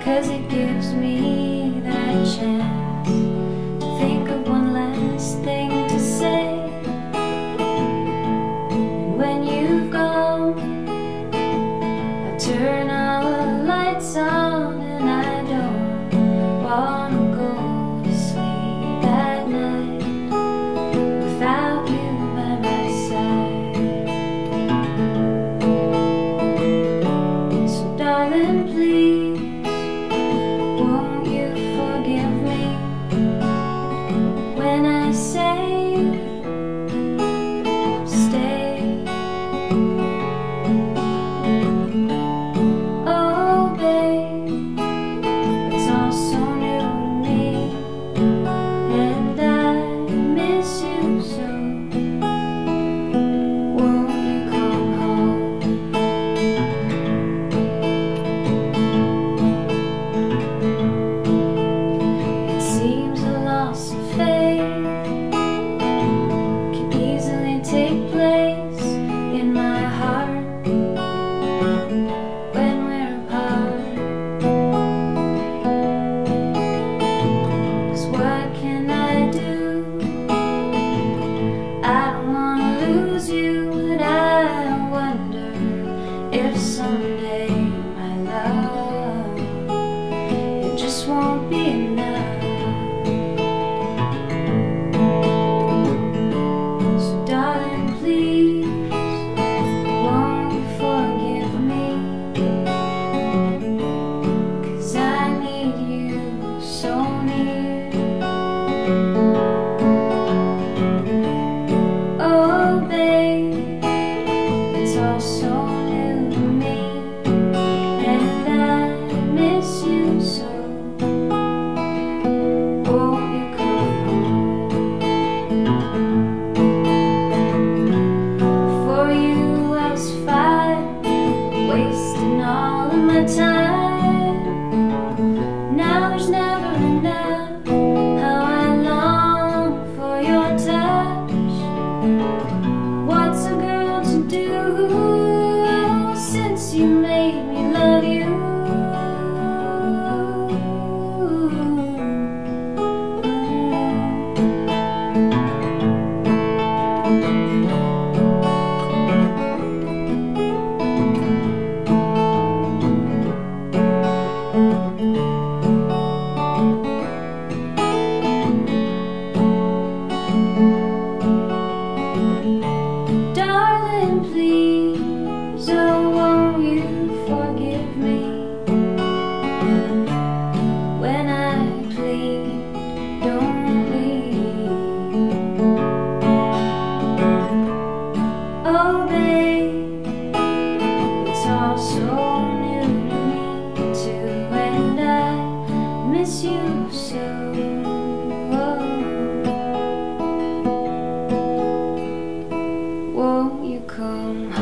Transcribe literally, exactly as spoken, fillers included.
'cause it gives me that chance to think of one last thing to say. And when you've gone, I turn all the lights on, and I don't wanna go to sleep at night without you by my side. So darling, please, won't you forgive me when I say stay? Oh babe, it's all so new to me, and I miss you so. Won't you come home? It seems a loss of faith can easily take place in my heart when we're apart. 'Cause what can I do? I don't wanna lose you, and I wonder if someday my love, it just won't be enough. So darling, please, won't you forgive me? 'Cause I need you so near. Oh babe, it's all so new to me, and I miss you so. Won't you come home? For you I was fine, wasting all of my time. Now there's never enough. How I long for your touch. What's a girl to do since you made me love you? Darling, please, oh won't you forgive me when I plead, don't leave. Oh babe, it's all so new to me too, and I miss you so. Won't you come